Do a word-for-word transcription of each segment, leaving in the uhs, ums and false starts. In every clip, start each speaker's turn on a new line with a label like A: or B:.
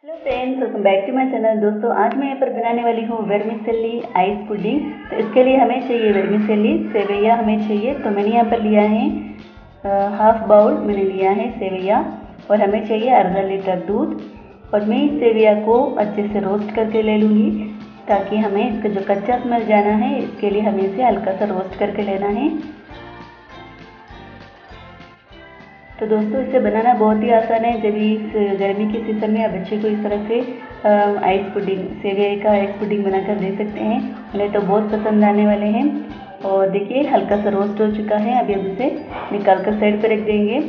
A: Hello friends, welcome back to my channel. दोस्तों, आज मैं यहाँ पर बनाने वाली हूँ वर्मिसेली आइस पुडिंग। तो इसके लिए हमें चाहिए वर्मिसेली सेवैया हमें चाहिए। तो मैंने यहाँ पर लिया है हाफ बाउल मैंने लिया है सेवैया, और हमें चाहिए आधा लीटर दूध। और मैं इस सेवैया को अच्छे से रोस्ट करके ले लूँगी, ताकि हमें इसका जो कच्चा स्मेल जाना है, इसके लिए हमें इसे हल्का सा रोस्ट करके लेना है। तो दोस्तों, इसे बनाना बहुत ही आसान है। जब इस गर्मी के सीजन में आप बच्चे को इस तरह से आइस पुडिंग सेवैया का आइस पुडिंग बनाकर दे सकते हैं, उन्हें तो बहुत पसंद आने वाले हैं। और देखिए, हल्का सा रोस्ट हो चुका है। अभी हम इसे निकाल कर साइड पर रख देंगे।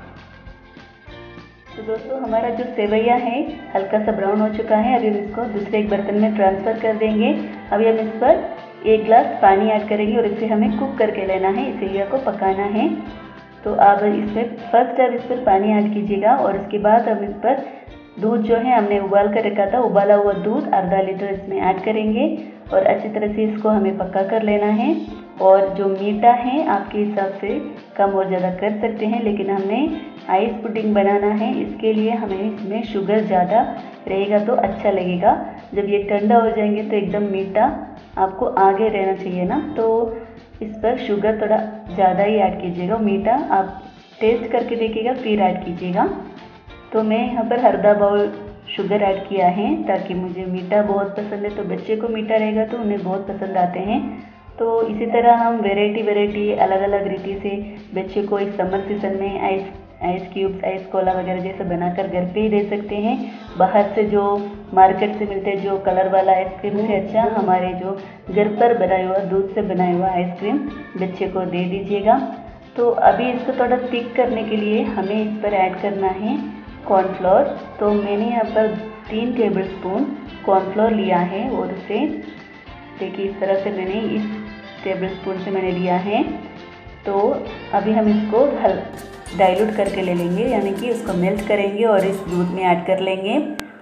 A: तो दोस्तों, हमारा जो सेवैया है हल्का सा ब्राउन हो चुका है। अभी हम इसको दूसरे एक बर्तन में ट्रांसफ़र कर देंगे। अभी हम इस पर एक गिलास पानी ऐड करेंगे और इसे हमें कुक करके लेना है, इस सेवैया को पकाना है। तो आप इसमें फर्स्ट आप इस पर पानी ऐड कीजिएगा, और उसके बाद हम इस पर दूध जो है हमने उबाल कर रखा था, उबाला हुआ दूध आधा लीटर इसमें ऐड करेंगे, और अच्छी तरह से इसको हमें पका कर लेना है। और जो मीठा है आपके हिसाब से कम और ज़्यादा कर सकते हैं, लेकिन हमने आइस पुडिंग बनाना है, इसके लिए हमें इसमें शुगर ज़्यादा रहेगा तो अच्छा लगेगा। जब ये ठंडा हो जाएंगे तो एकदम मीठा आपको आगे रहना चाहिए ना, तो इस पर शुगर थोड़ा ज़्यादा ही ऐड कीजिएगा। मीठा आप टेस्ट करके देखिएगा फिर ऐड कीजिएगा। तो मैं यहाँ पर आधा बाउल शुगर ऐड किया है, ताकि मुझे मीठा बहुत पसंद है, तो बच्चे को मीठा रहेगा तो उन्हें बहुत पसंद आते हैं। तो इसी तरह हम वेराइटी वेराइटी अलग अलग रीति से बच्चे को इस समर सीजन में ice ice cubes, ice cola वगैरह जैसे बनाकर घर पे ही दे सकते हैं। बाहर से जो मार्केट से मिलते हैं जो कलर वाला आइसक्रीम से अच्छा हमारे जो घर पर बनाया हुआ दूध से बनाया हुआ आइसक्रीम बच्चे को दे दीजिएगा। तो अभी इसको थोड़ा थिक करने के लिए हमें इस पर ऐड करना है कॉर्नफ्लोर। तो मैंने यहाँ पर तीन टेबल स्पून कॉर्नफ्लोर लिया है, और उसे देखिए इस तरह से मैंने इस टेबल स्पून से मैंने लिया है। तो अभी हम इसको हल डाइल्यूट करके ले लेंगे, यानी कि उसको मेल्ट करेंगे और इस दूध में ऐड कर लेंगे,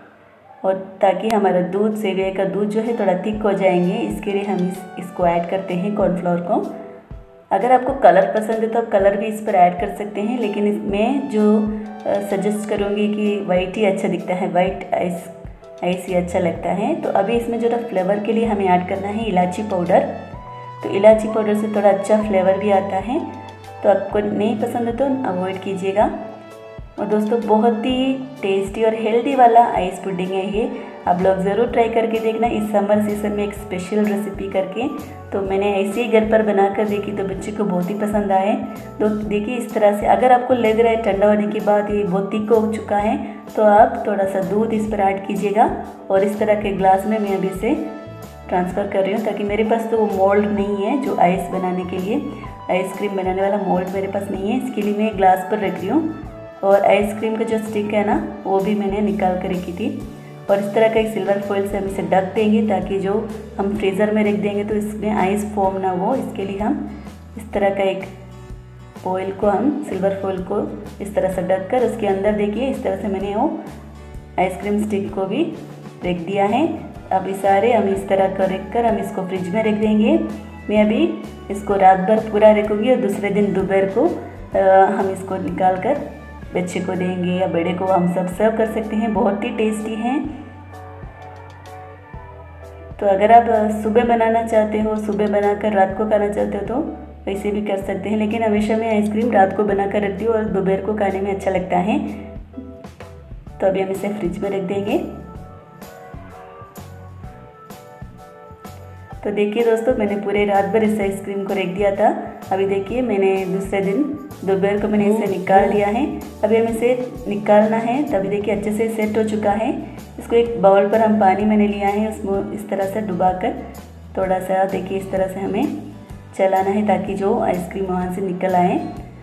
A: और ताकि हमारा दूध सेवैया का दूध जो है थोड़ा थिक हो जाएंगे, इसके लिए हम इस इसको ऐड करते हैं कॉर्नफ्लोर को। अगर आपको कलर पसंद है तो आप कलर भी इस पर ऐड कर सकते हैं, लेकिन इसमें जो सजेस्ट करूँगी कि वाइट ही अच्छा दिखता है, वाइट आइस आइस ही अच्छा लगता है। तो अभी इसमें जो फ्लेवर के लिए हमें ऐड करना है इलायची पाउडर। तो इलायची पाउडर से थोड़ा अच्छा फ्लेवर भी आता है, तो आपको नहीं पसंद है तो अवॉइड कीजिएगा। और दोस्तों, बहुत ही टेस्टी और हेल्दी वाला आइस पुडिंग है ये, आप लोग ज़रूर ट्राई करके देखना इस समर सीजन में एक स्पेशल रेसिपी करके। तो मैंने ऐसे ही घर पर बना कर देखी तो बच्चे को बहुत ही पसंद आए। तो देखिए इस तरह से, अगर आपको लग रहा है ठंडा होने के बाद ये बहुत थिक हो चुका है, तो आप थोड़ा सा दूध इस पर ऐड कीजिएगा। और इस तरह के ग्लास में मैं अभी इसे ट्रांसफ़र कर रही हूँ, ताकि मेरे पास तो वो मोल्ड नहीं है जो आइस बनाने के लिए, आइसक्रीम बनाने वाला मोल्ड मेरे पास नहीं है, इसके लिए मैं ग्लास पर रख रही हूँ। और आइसक्रीम का जो स्टिक है ना, वो भी मैंने निकाल कर रखी थी। और इस तरह का एक सिल्वर फॉइल से हम इसे ढक देंगे, ताकि जो हम फ्रीज़र में रख देंगे तो इसमें आइस फॉर्म ना हो। इसके लिए हम इस तरह का एक फॉइल को हम सिल्वर फॉइल को इस तरह से ढक कर उसके अंदर देखिए इस तरह से मैंने वो आइसक्रीम स्टिक को भी रख दिया है। अभी सारे हम इस तरह का रख कर हम इसको फ्रिज में रख देंगे। मैं अभी इसको रात भर पूरा रखूँगी, और दूसरे दिन दोपहर को आ, हम इसको निकाल कर बच्चे को देंगे या बड़े को, हम सब सर्व कर सकते हैं। बहुत ही टेस्टी हैं। तो अगर आप सुबह बनाना चाहते हो, सुबह बनाकर रात को खाना चाहते हो, तो वैसे भी कर सकते हैं, लेकिन हमेशा मैं आइसक्रीम रात को बनाकर रखती हूँ और दोपहर को खाने में अच्छा लगता है। तो अभी हम इसे फ्रिज में रख देंगे। तो देखिए दोस्तों, मैंने पूरे रात भर इस आइसक्रीम को रख दिया था। अभी देखिए मैंने दूसरे दिन दोपहर को मैंने इसे निकाल दिया है। अभी हमें इसे निकालना है, तभी देखिए अच्छे से सेट हो चुका है। इसको एक बाउल पर हम पानी मैंने लिया है, उसमें इस तरह से डुबाकर थोड़ा सा देखिए इस तरह से हमें चलाना है, ताकि जो आइसक्रीम वहाँ से निकल आए।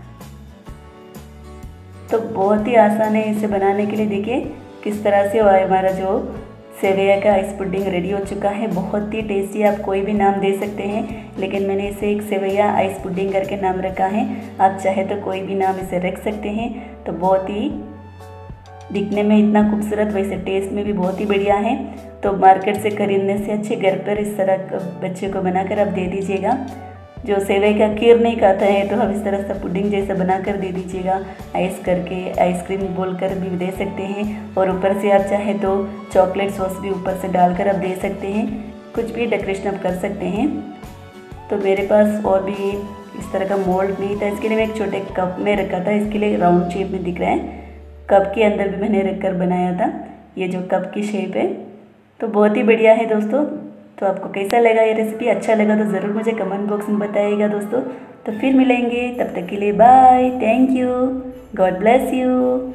A: तो बहुत ही आसान है इसे बनाने के लिए। देखिए किस तरह से हमारा जो सेवैया का आइस पुडिंग रेडी हो चुका है। बहुत ही टेस्टी, आप कोई भी नाम दे सकते हैं, लेकिन मैंने इसे एक सेवैया आइस पुडिंग करके नाम रखा है। आप चाहे तो कोई भी नाम इसे रख सकते हैं। तो बहुत ही दिखने में इतना खूबसूरत, वैसे टेस्ट में भी बहुत ही बढ़िया है। तो मार्केट से खरीदने से अच्छे घर पर इस तरह बच्चे को बनाकर आप दे दीजिएगा। जो सेवई का खीर नहीं खाता है तो हम इस तरह से पुडिंग जैसा बना कर दे दीजिएगा। आइस करके आइसक्रीम बोल कर भी दे सकते हैं, और ऊपर से आप चाहे तो चॉकलेट सॉस भी ऊपर से डालकर आप दे सकते हैं। कुछ भी डेकोरेशन आप कर सकते हैं। तो मेरे पास और भी इस तरह का मोल्ड नहीं था, इसके लिए मैं एक छोटे कप में रखा था। इसके लिए राउंड शेप में दिख रहा है, कप के अंदर भी मैंने रख कर बनाया था। ये जो कप की शेप है तो बहुत ही बढ़िया है दोस्तों। तो आपको कैसा लगा ये रेसिपी? अच्छा लगा तो ज़रूर मुझे कमेंट बॉक्स में बताइएगा दोस्तों। तो फिर मिलेंगे, तब तक के लिए bye, thank you, God bless you.